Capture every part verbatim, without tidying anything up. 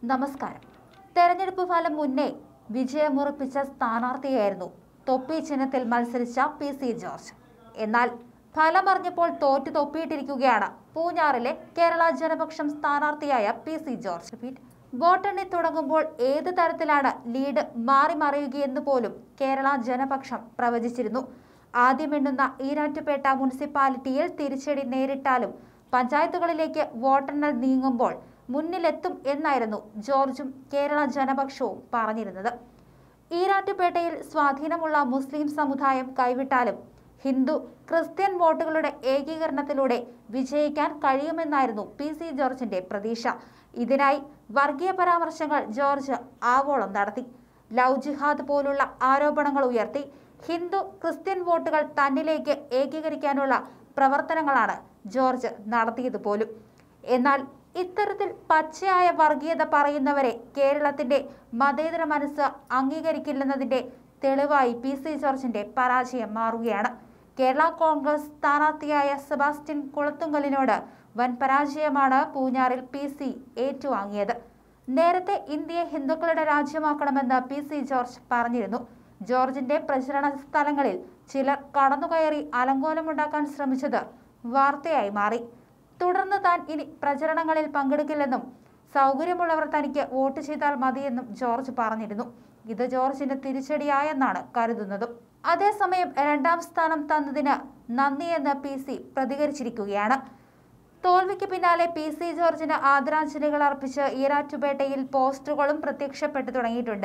നമസ്കാരം. തെരഞ്ഞെടുപ്പ് ഫലം മുന്നേ വിജയമുറപ്പിച്ച സ്ഥാനാർത്ഥിയായിരുന്നു തൊപ്പി ചിഹ്നത്തിൽ മത്സരിച്ച പി സി ജോർജ്. എന്നാൽ ഫലമറിഞ്ഞപ്പോൾ തോറ്റു തൊപ്പിയിട്ടിരിക്കുകയാണ് പൂഞ്ഞാറിലെ കേരള ജനപക്ഷം സ്ഥാനാർത്ഥിയായ പി സി ജോർജ്. വോട്ടെണ്ണി തുടങ്ങുമ്പോൾ ഏത് തരത്തിലാണ് ലീഡ് മാറി മറിയുകയെന്ന് പോലും കേരള ജനപക്ഷം പ്രവചിച്ചിരുന്നു. ആദ്യമെണ്ണുന്ന ഈരാറ്റുപേട്ട മുനിസിപ്പാലിറ്റിയിൽ തിരിച്ചടി നേരിട്ടാലും പഞ്ചായത്തുകളിലേക്ക് വോട്ടെണ്ണൽ നീങ്ങുമ്പോൾ മുന്നിലെത്തും എന്നായിരുന്നു ജോർജും കേരള ജനപക്ഷവും പറഞ്ഞിരുന്നത്. ഈരാറ്റുപേട്ടയിൽ സ്വാധീനമുള്ള മുസ്ലിം സമുദായം കൈവിട്ടാലും ഹിന്ദു ക്രിസ്ത്യൻ വോട്ടുകളുടെ ഏകീകരണത്തിലൂടെ വിജയിക്കാൻ കഴിയുമെന്നായിരുന്നു പി സി ജോർജിന്റെ പ്രതീക്ഷ. ഇതിനായി വർഗീയ പരാമർശങ്ങൾ ജോർജ് ആവോളം നടത്തി. ലവ് ജിഹാദ് പോലുള്ള ആരോപണങ്ങൾ ഉയർത്തി ഹിന്ദു ക്രിസ്ത്യൻ വോട്ടുകൾ തന്നിലേക്ക് ഏകീകരിക്കാനുള്ള പ്രവർത്തനങ്ങളാണ് ജോർജ് നടത്തിയത് പോലും. എന്നാൽ ഇത്തരത്തിൽ പച്ചയായ വർഗീയത പറയുന്നവരെ കേരളത്തിന്റെ മതേതര മനസ്സ് അംഗീകരിക്കില്ലെന്നതിന്റെ തെളിവായി പി സി ജോർജിന്റെ പരാജയം മാറുകയാണ്. കേരള കോൺഗ്രസ് സ്ഥാനാർത്ഥിയായ സെബാസ്റ്റ്യൻ കുളത്തുങ്കലിനോട് വൻ പരാജയമാണ് പൂഞ്ഞാറിൽ പി സി ഏറ്റുവാങ്ങിയത്. നേരത്തെ ഇന്ത്യയെ ഹിന്ദുക്കളുടെ രാജ്യമാക്കണമെന്ന് പി സി ജോർജ് പറഞ്ഞിരുന്നു. ജോർജിന്റെ പ്രചരണ സ്ഥലങ്ങളിൽ ചിലർ കടന്നുകയറി അലങ്കോലമുണ്ടാക്കാൻ ശ്രമിച്ചത് വാർത്തയായി മാറി. തുടർന്ന് താൻ ഇനി പ്രചരണങ്ങളിൽ പങ്കെടുക്കില്ലെന്നും സൗകര്യമുള്ളവർ തനിക്ക് വോട്ട് ചെയ്താൽ മതിയെന്നും ജോർജ് പറഞ്ഞിരുന്നു. ഇത് ജോർജിന് തിരിച്ചടിയായെന്നാണ് കരുതുന്നതും. അതേസമയം രണ്ടാം സ്ഥാനം തന്നതിന് നന്ദിയെന്ന് പി സി പ്രതികരിച്ചിരിക്കുകയാണ്. തോൽവിക്ക് പിന്നാലെ പി സി ജോർജിന് ആദരാഞ്ജലികൾ അർപ്പിച്ച് ഈരാറ്റുപേട്ടയിൽ പോസ്റ്ററുകളും പ്രത്യക്ഷപ്പെട്ടു തുടങ്ങിയിട്ടുണ്ട്.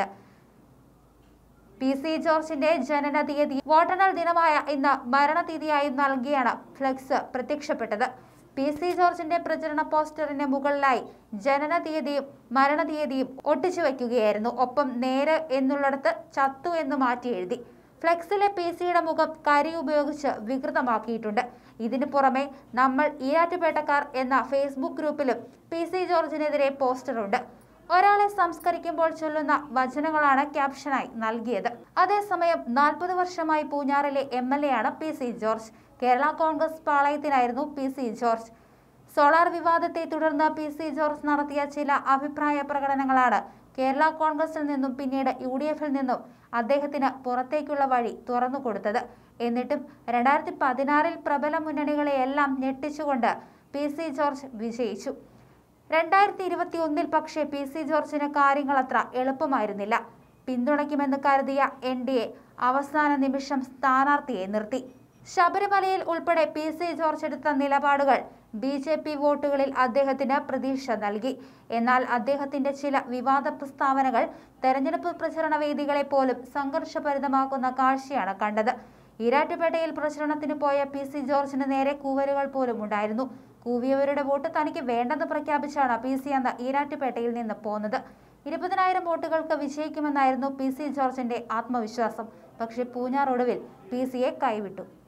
പി സി ജോർജിന്റെ ജനന തീയതി വോട്ടെണ്ണൽ ദിനമായ ഇന്ന് മരണതീയതിയായി നൽകിയാണ് ഫ്ലെക്സ് പ്രത്യക്ഷപ്പെട്ടത്. പി സി ജോർജിന്റെ പ്രചരണ പോസ്റ്ററിന് മുകളിലായി ജനന തീയതിയും മരണതീയതിയും ഒട്ടിച്ചു വയ്ക്കുകയായിരുന്നു. ഒപ്പം നേര് എന്നുള്ളിടത്ത് ചത്തു എന്ന് മാറ്റി എഴുതി. ഫ്ലെക്സിലെ പി സിയുടെ മുഖം കരി ഉപയോഗിച്ച് വികൃതമാക്കിയിട്ടുണ്ട്. ഇതിനു പുറമെ നമ്മൾ ഈരാറ്റുപേട്ടക്കാർ എന്ന ഫേസ്ബുക്ക് ഗ്രൂപ്പിലും പി സി ജോർജിനെതിരെ പോസ്റ്ററുണ്ട്. ഒരാളെ സംസ്കരിക്കുമ്പോൾ ചൊല്ലുന്ന വചനങ്ങളാണ് ക്യാപ്ഷനായി നൽകിയത്. അതേസമയം നാൽപ്പത് വർഷമായി പൂഞ്ഞാറിലെ എം എൽ എ ആണ് P C George. Kerala Congress പാളയത്തിലായിരുന്നു പി സി ജോർജ്. സോളാർ വിവാദത്തെ തുടർന്ന് പി സി ജോർജ് നടത്തിയ ചില അഭിപ്രായ പ്രകടനങ്ങളാണ് കേരള കോൺഗ്രസിൽ നിന്നും പിന്നീട് യു ഡി എഫിൽ നിന്നും അദ്ദേഹത്തിന് പുറത്തേക്കുള്ള വഴി തുറന്നു കൊടുത്തത്. എന്നിട്ടും രണ്ടായിരത്തി പതിനാറിൽ പ്രബല മുന്നണികളെയെല്ലാം ഞെട്ടിച്ചുകൊണ്ട് പി സി ജോർജ് വിജയിച്ചു. രണ്ടായിരത്തി ഇരുപത്തി ഒന്നിൽ പക്ഷേ പി സി ജോർജിന് കാര്യങ്ങൾ അത്ര എളുപ്പമായിരുന്നില്ല. പിന്തുണയ്ക്കുമെന്ന് കരുതിയ എൻ ഡി എ അവസാന നിമിഷം സ്ഥാനാർത്ഥിയെ നിർത്തി. ശബരിമലയിൽ ഉൾപ്പെടെ പി സി ജോർജ് എടുത്ത നിലപാടുകൾ ബി ജെ പി വോട്ടുകളിൽ അദ്ദേഹത്തിന് പ്രതീക്ഷ നൽകി. എന്നാൽ അദ്ദേഹത്തിന്റെ ചില വിവാദ പ്രസ്താവനകൾ തെരഞ്ഞെടുപ്പ് പ്രചരണ വേദികളെ പോലും സംഘർഷഭരിതമാക്കുന്ന കാഴ്ചയാണ് കണ്ടത്. ഈരാറ്റുപേട്ടയിൽ പ്രചരണത്തിന് പോയ പി സി ജോർജിന് നേരെ കൂവലുകൾ പോലും ഉണ്ടായിരുന്നു. കൂവിയവരുടെ വോട്ട് തനിക്ക് വേണ്ടെന്ന് പ്രഖ്യാപിച്ചാണ് പി സി അന്ന് ഈരാറ്റുപേട്ടയിൽ നിന്ന് പോന്നത്. ഇരുപതിനായിരം വോട്ടുകൾക്ക് വിജയിക്കുമെന്നായിരുന്നു പി സി ജോർജിന്റെ ആത്മവിശ്വാസം. പക്ഷേ പൂഞ്ഞാർ ഒടുവിൽ പി സിയെ കൈവിട്ടു.